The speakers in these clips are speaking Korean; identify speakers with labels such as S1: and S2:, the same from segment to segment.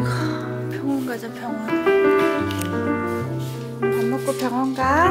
S1: 아이고, 병원 가자, 병원. 밥 먹고 병원 가.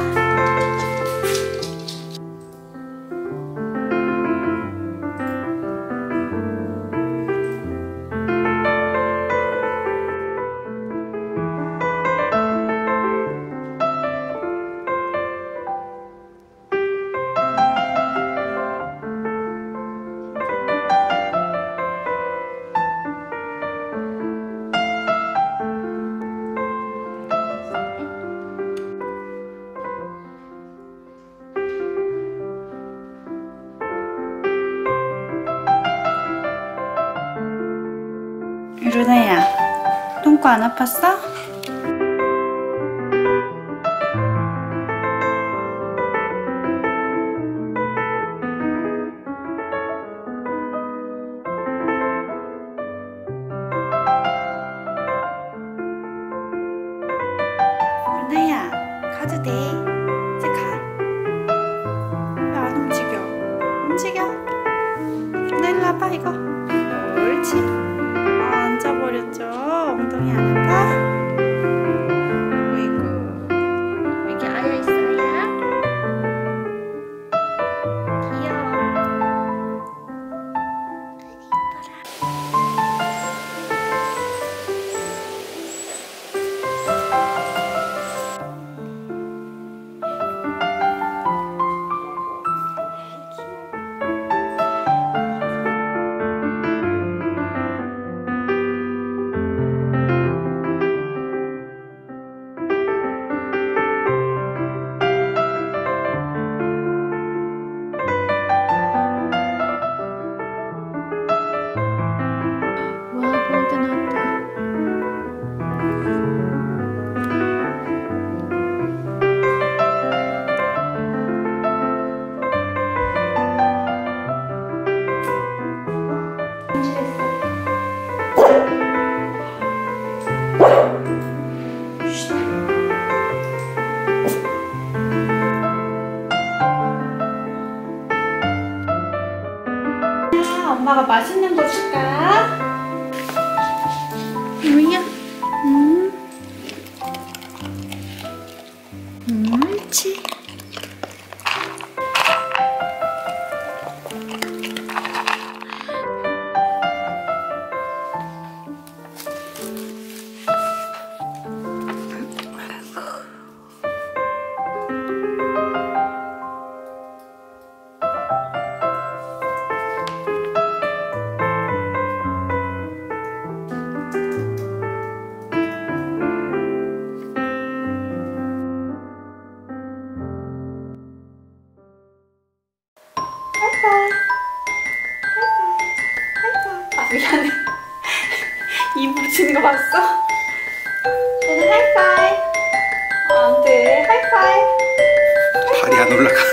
S1: 루나야, 똥꼬 안 아팠어? 루나야, 가도 돼. 이제 가. 왜 안 움직여? 움직여. 루나 일로 와봐, 이거. 옳지. 앉아버렸죠? 엉덩이 안 아파? 어이구, 여기 아야 있어요? 귀여워. 엄마가 맛있는 거 줄까? 뭐야? 옳지. 미안해. 입 붙이는 거 봤어? 얘는 하이파이. 안 돼. 하이파이.
S2: 발이 안 올라가.